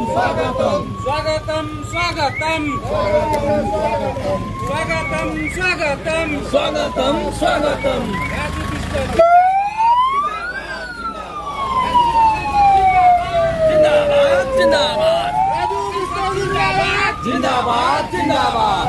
स्वागतम स्वागतम स्वागतम स्वागतम स्वागतम स्वागतम जिंदाबाद जिंदाबाद जिंदाबाद जिंदाबाद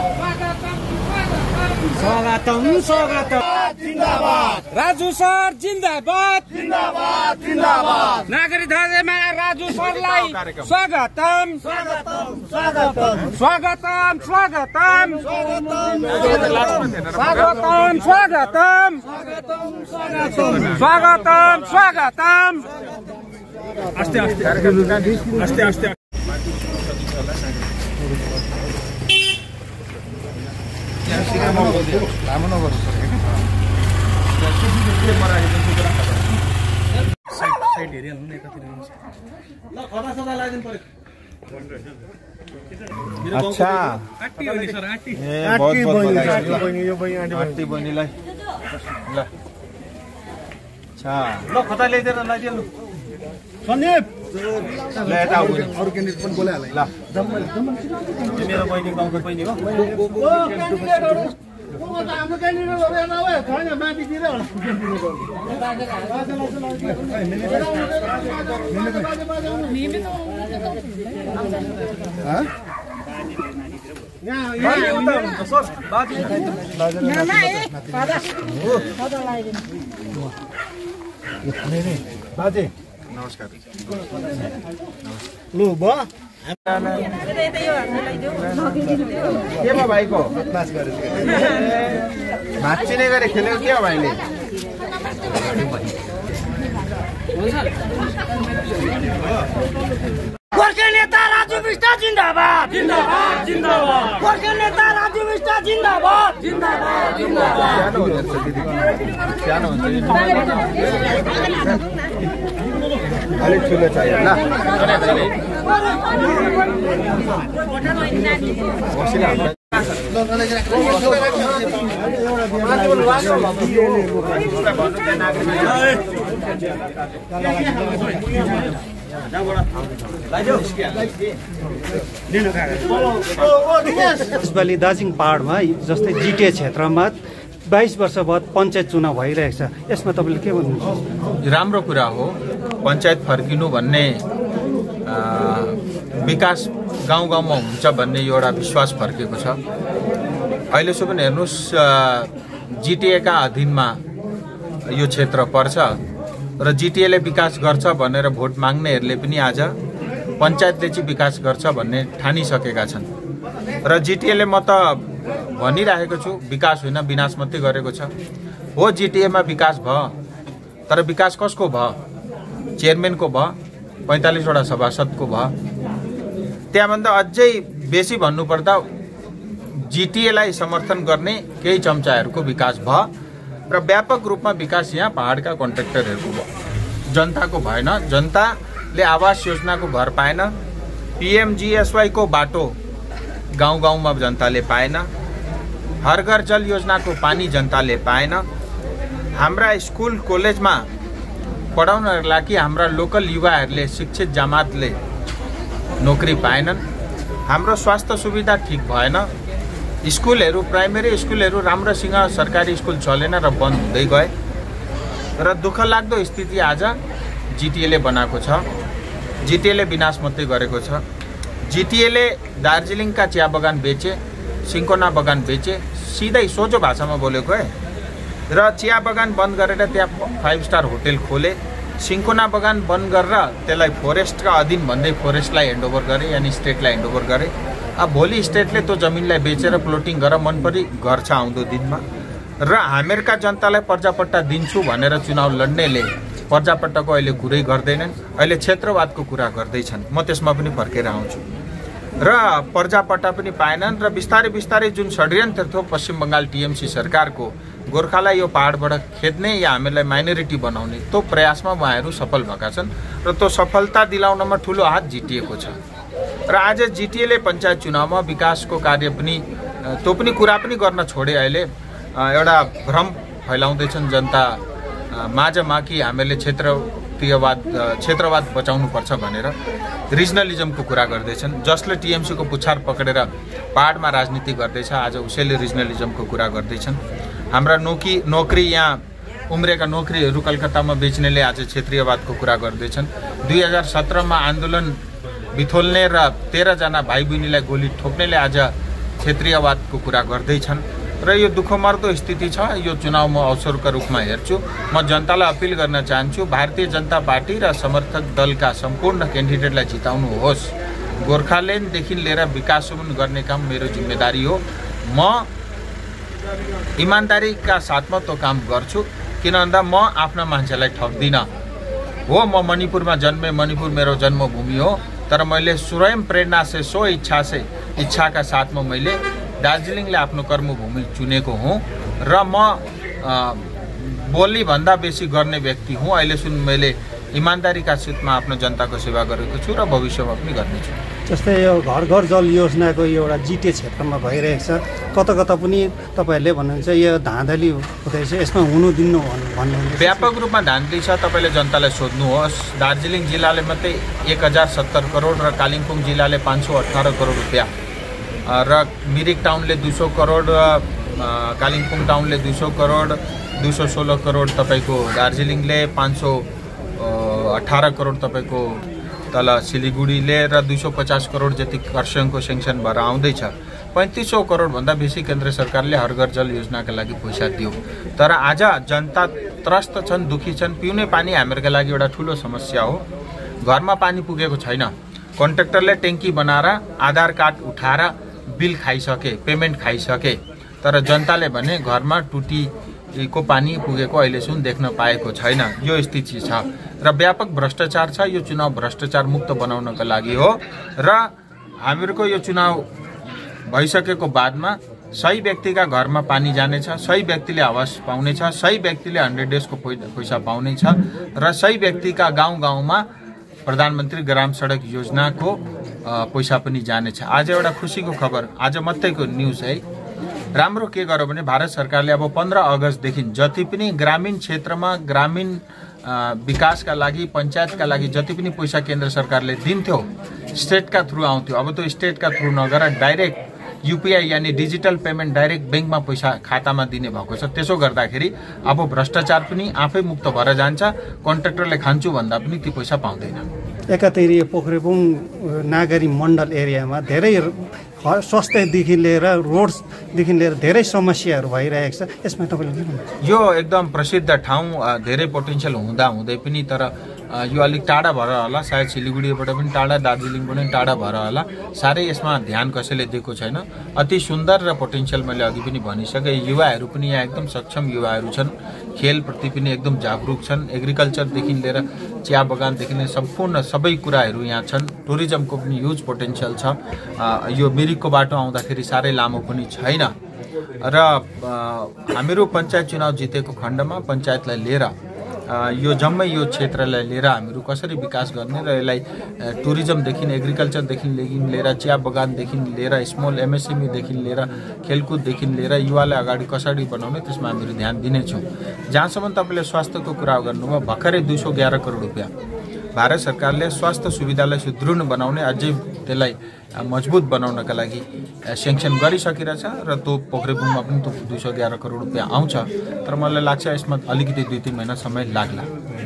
स्वागतम स्वागतम जिंदाबाद राजू सर जिंदाबाद जिंदाबाद जिंदाबाद नागरिक धाजेमा राजू सरलाई स्वागतम स्वागतम स्वागतम स्वागतम स्वागतम स्वागतम स्वागतम स्वागतम स्वागतम आस्ते आस्ते आस्ते आस्ते अच्छा सन्दीप अरू क्यान्डिडेट पनि बोलाइहाल मेरो बहिनी गाउँको बहिनी हो हाम्रो क्यान्डिडेटहरु हेर्न आयो छैन माथितिर बाजे नमस्कार लु भयो के भयो भाइको भाँचिने गरे खेल्यो के हो भाइले गोर्खे नेता राजु बिष्ट जिंदाबाद जिंदाबाद जिंदाबाद गोर्खे नेता राजु बिष्ट जिंदाबाद जिंदाबाद जिंदाबाद सानो हुन्छ अलिक ठुलो चाहियो ल यसपालि दार्जिलिङ पहाडमा जस्तै जिटिए क्षेत्रमा 22 वर्ष बाद पञ्चायत चुनाव भइरहेको छ यसमा तपाईले के भन्नुहुन्छ राम्रो कुरा हो पञ्चायत फर्किनु भन्ने विकास गाउँ गाउँमा हुन्छ भन्ने एउटा विश्वास फर्केको छ अहिलेसम्म पनि हेर्नुस् जिटिए का अधीनमा यो क्षेत्र पर्छ र जिटिए ले विकास गर्छ भनेर भोट माग्नेहरूले पनि आज पञ्चायतले चाहिँ विकास गर्छ भन्ने ठानिसकेका छन् र जिटिए ले म त भनिरहेको छु विकास होइन विनाश मात्रै गरेको छ हो जिटिए मा विकास भयो तर विकास कसको भयो चेयरम्यानको भयो 45 वटा सभासदको भयो त्यहाँभन्दा अझै बेसी भन्नुपर्दा जिटिए लाई समर्थन गर्ने केही चम्चाहरूको विकास भयो र व्यापक रूपमा विकास यहाँ पहाडका कन्ट्र्याक्टरहरूको भयो जनताको भएन जनताले आवास योजनाको घर पाएन पीएमजीएसवाई को बाटो गाउँ गाउँमा जनताले पाएन हर घर जल योजनाको पानी जनताले पाएन हाम्रा स्कुल कलेजमा पढाउनका लागि हाम्रा लोकल युवाहरूले शिक्षित जमातले नोकरी पाएनन् हाम्रो स्वास्थ्य सुविधा ठीक भएन स्कुलहरू प्राइमेरी स्कुलहरू राम्रोसँग सरकारी स्कुल चलेन र बन्द हुँदै गए र दुःख लाग्दो स्थिति आज जिटिए ले बनाएको छ जिटिए ले विनाश मात्रै गरेको छ जिटिए ले दार्जिलिङका चिया बगान बेचे सिन्कोना बगान बेचे सिधै सोझो भाषामा बोलेको है र चिया बगान बन्द गरेर त्यहाँ 5 स्टार होटल खोले सिन्कोना बगान बन्द गरेर त्यसलाई फरेस्टका अधीन भन्दै फरेस्टलाई ह्यान्डओभर गरे यानी स्टेटलाई ह्यान्डओभर गरे अब भोलि स्टेटले त्यो जमिनलाई बेचेर प्लोटिङ गरेर मनपरी गर्छ आउँदो दिनमा र हामीहरुका जनतालाई पर्जापट्टा दिन्छु भनेर चुनाव लड्नेले पर्जापट्टाको अहिले कुरै गर्दैनन् अहिले क्षेत्रवादको कुरा गर्दैछन् म त्यसमा पनि फर्केर आउँछु र पर्जापट्टा पनि पाएनन् र बिस्तारै बिस्तारै जुन षड्यन्त्र थियो पश्चिम बंगाल टीएमसी सरकारको गोर्खालाई यो पहाडबाट खेद्ने या हामीलाई माइनोरिटी बनाउने त्यो प्रयासमा उहाँहरू सफल भएका छन् र त्यो सफलता दिलाउनमा ठूलो हात जिटिएको छ र आज जिटिए ले पञ्चायत चुनावमा विकासको कार्य पनि त्यो पनि कुरा पनि गर्न छोडे अहिले एउटा भ्रम फैलाउँदैछन् जनता माझमा कि हामीले क्षेत्र क्षेत्रवाद बचाउनुपर्छ भनेर रिजनलिजमको कुरा गर्दैछन्। जसले टिएमसीको पुच्छार पक्रेर पहाडमा राजनीति गर्दैछ आज उसैले रिजनलिजमको कुरा गर्दैछन्। हाम्रा नोकरी यहाँ उम्रेका नोकरीहरू कलकत्तामा बेच्नेले आज क्षेत्रीयवादको कुरा गर्दैछन्। 2017मा आन्दोलन बिथोल्ने र 13 जना भाइ बहिनीलाई गोली ठोक्नेले आज क्षेत्रीयवादको कुरा गर्दैछन् र यो दुःखमर्दो स्थिति छ। यो चुनाव म अवसरका रूपमा हेर्छु। म जनतालाई अपिल गर्न चाहन्छु भारतीय जनता पार्टी र समर्थक दलका सम्पूर्ण क्यान्डिडेटलाई जिताउनुहोस्। गोर्खाल्यान्डदेखि लिएर विकाससम्म गर्ने काम मेरो जिम्मेदारी हो। म इमानदारीका साथमा त्यो काम गर्छु। किन भन्दा म आफ्ना मान्छेलाई ठग्दिनँ। हो म मणिपुरमा जन्मे, मणिपुर मेरो जन्मभूमि हो, तर मैले स्वयं प्रेरणा से इच्छाका साथमा मैले दार्जिलिङले आफ्नो कर्मभूमि चुनेको हुँ र म बोली भन्दा बेसी गर्ने व्यक्ति हुँ। अहिलेसम्म मैले इमानदारीका साथमा आफ्नो जनताको सेवा गरेको छु र भविष्यमा पनि गर्नेछु। जस्तै यो घर घर जल योजनाको एउटा जिटिए क्षेत्रमा भइरहेको छ, कता कता पनि तपाईँहरूले भन्नुहुन्छ यो धाँधली हुँदैछ, यसमा हुनु दिनु भन्नुहुन्छ। व्यापक रूपमा धाँधली छ। तपाईँले जनतालाई सोध्नुहोस्। दार्जिलिङ जिल्लाले मात्रै 1070 करोड र कालिम्पोङ जिल्लाले 518 करोड रुपियाँ र मिरिक टाउनले 200 करोड, कालिम्पोङ टाउनले 200 करोड, 216 करोड तपाईँको दार्जिलिङले, 518 करोड तपाईँको तल सिलिगुडीले र 250 करोड जति खरसाङको सेङ्सन भएर आउँदैछ। 3500 करोडभन्दा बेसी केन्द्र सरकारले हर घर जल योजनाका लागि पैसा दियो। तर आज जनता त्रस्त छन्, दुखी छन्। पिउने पानी हामीहरूका लागि एउटा ठुलो समस्या हो। घरमा पानी पुगेको छैन। कन्ट्र्याक्टरले ट्याङ्की बनाएर आधार कार्ड उठाएर बिल खाइसके, पेमेन्ट खाइसके, तर जनताले भने घरमा टुटीको पानी पुगेको अहिलेसम्म देख्न पाएको छैन। यो स्थिति छ र व्यापक भ्रष्टाचार छ। यो चुनाव भ्रष्टाचार मुक्त बनाउनका लागि हो र हामीहरूको यो चुनाव भइसकेको बादमा सही व्यक्तिका घरमा पानी जानेछ, सही व्यक्तिले आवास पाउनेछ, सही व्यक्तिले 100 डेजको पैसा पाउनेछ र सही व्यक्तिका गाउँ-गाउँमा प्रधानमन्त्री ग्राम सडक योजनाको पैसा पनि जानेछ। आज एउटा खुसीको खबर, आज मात्रैको न्युज है। राम्रो के गर्यो भने भारत सरकारले अब 15 अगस्तदेखि जति पनि ग्रामीण क्षेत्रमा ग्रामीण विकासका लागि, पञ्चायतका लागि जति पनि पैसा केन्द्र सरकारले दिन्थ्यो स्टेटका थ्रु आउँथ्यो, अब त्यो स्टेटका थ्रु नगरेर डाइरेक्ट युपिआई यानी डिजिटल पेमेन्ट डाइरेक्ट ब्याङ्कमा पैसा खातामा दिने भएको छ। त्यसो गर्दाखेरि अब भ्रष्टाचार पनि आफै मुक्त भएर जान्छ। कन्ट्र्याक्टरले खान्छु भन्दा पनि ती पैसा पाउँदैन। एकातिर पोखरेबुङ नागरी मण्डल एरियामा धेरै स्वास्थ्यदेखि लिएर रोड्सदेखि लिएर धेरै समस्याहरू भइरहेको छ। यसमा तपाईँले के भन्नुहुन्छ? यो एकदम प्रसिद्ध ठाउँ, धेरै पोटेन्सियल हुँदै पनि तर यो अलिक टाढा भएर होला, सायद सिलिगुडीबाट पनि टाढा, दार्जिलिङबाट पनि टाढा भएर होला, साह्रै यसमा ध्यान कसैले दिएको छैन। अति सुन्दर र पोटेन्सियल मैले अघि पनि भनिसकेँ। युवाहरू पनि यहाँ एकदम सक्षम युवाहरू छन्, खेलप्रति पनि एकदम जागरुक छन्। एग्रिकल्चरदेखि लिएर चिया बगानदेखि लिएर सम्पूर्ण सबै कुराहरू यहाँ छन्। टुरिज्मको पनि ह्युज पोटेन्सियल छ। यो मिरिकको बाटो आउँदाखेरि साह्रै लामो पनि छैन र हामीहरू पञ्चायत चुनाव जितेको खण्डमा पञ्चायतलाई लिएर यो जम्मै यो क्षेत्रलाई लिएर हामीहरू कसरी विकास गर्ने र यसलाई टुरिज्मदेखि, एग्रिकल्चरदेखि लिएर चिया बगानदेखि लिएर स्मल एमएसएमईदेखि लिएर खेलकुददेखि लिएर युवालाई अगाडि कसरी बनाउने त्यसमा हामीहरू ध्यान दिनेछौँ। जहाँसम्म तपाईँले स्वास्थ्यको कुरा गर्नुभयो, भर्खरै 211 करोड रुपियाँ भारत सरकारले स्वास्थ्य सुविधालाई सुदृढ बनाउने, अझै त्यसलाई मजबुत बनाउनका लागि सेङ्सन गरिसकिरहेछ र त्यो पोखरेबुङमा पनि त्यो 211 करोड रुपियाँ आउँछ। तर मलाई लाग्छ यसमा अलिकति 2-3 महिना समय लाग्ला।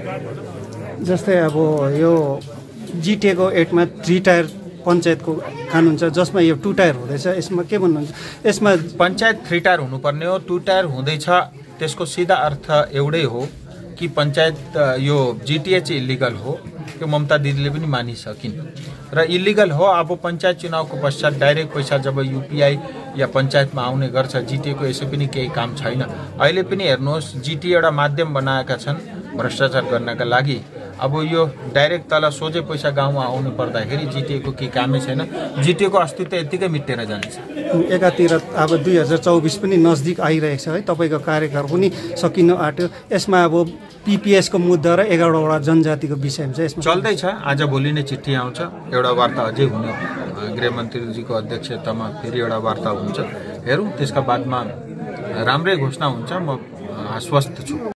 जस्तै अब यो जिटिएको 8मा 3 टायर पञ्चायतको कानुन छ, जसमा यो 2 टायर हुँदैछ। यसमा के भन्नुहुन्छ? यसमा पञ्चायत 3 टायर हुनुपर्ने हो, 2 टायर हुँदैछ। त्यसको सिधा अर्थ एउटै हो कि पञ्चायत यो जिटिए चाहिँ इलिगल हो। यो ममता दिदीले पनि मानिसकिन् र इलिगल हो। अब पञ्चायत चुनावको पश्चात डाइरेक्ट पैसा जब युपिआई या पञ्चायतमा आउने गर्छ, जिटिएको यसै पनि केही काम छैन। अहिले पनि हेर्नुहोस्, जिटिए एउटा माध्यम बनाएका छन् भ्रष्टाचार गर्नका लागि। अब यो डाइरेक्ट तल सोझै पैसा गाउँमा आउनु पर्दाखेरि जिटिएको केही कामै छैन। जिटिएको अस्तित्व यत्तिकै मिटेर जान्छ। एकातिर अब 2024 पनि नजदिक आइरहेको छ है, तपाईँको कार्यकाल पनि सकिन आँट्यो। यसमा अब पिपिएसको मुद्दा र 11वटा जनजातिको विषयमा चाहिँ यसमा चल्दैछ। आज भोलि नै चिठी आउँछ, एउटा वार्ता अझै हुने, गृहमन्त्रीजीको अध्यक्षतामा फेरि एउटा वार्ता हुन्छ। हेरौँ त्यसका बादमा राम्रै घोषणा हुन्छ। म आश्वस्त छु।